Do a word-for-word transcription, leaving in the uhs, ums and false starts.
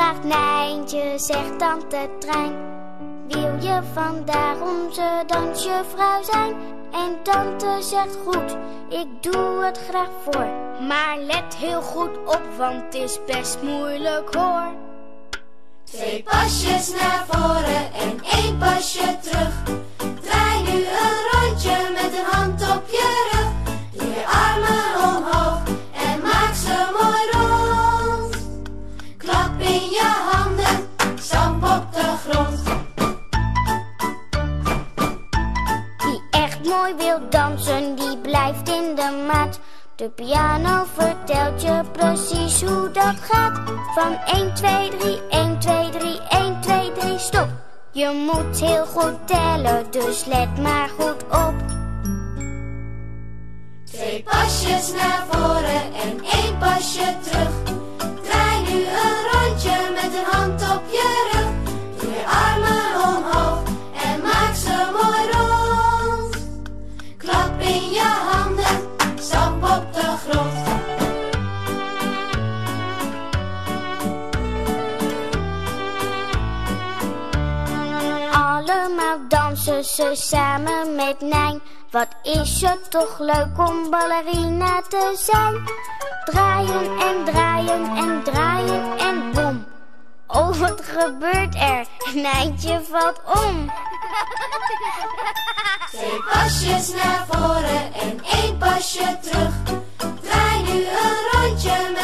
vraagt Nijntje, zegt tante Trein. Wil je vandaag onze dansjuffrouw zijn? En tante zegt goed, ik doe het graag voor. Maar let heel goed op, want het is best moeilijk hoor. Twee pasjes naar voren en één pasje terug. Draai nu een rondje met een hand op je rug. Doe je armen omhoog en maak ze mooi rond. Klap in je handen, stamp op de grond. Wie echt mooi wil dansen, die blijft in de maat. De piano vertelt je precies hoe dat gaat. Van één, twee, drie, één, twee, drie, één, twee, drie, stop. Je moet heel goed tellen, dus let maar goed op. Twee pasjes naar voren en één pasje terug. Draai nu een rondje met een hand op je rug. Doe je armen omhoog en maak ze mooi rond. Klap in je handen, stamp op de grond. Allemaal dansen ze samen met Nijn. Wat is het toch leuk om ballerina te zijn. Draaien en draaien en draaien en bom. Oh, wat gebeurt er? Nijntje valt om. Twee pasjes naar voren en één pasje terug. Draai nu een rondje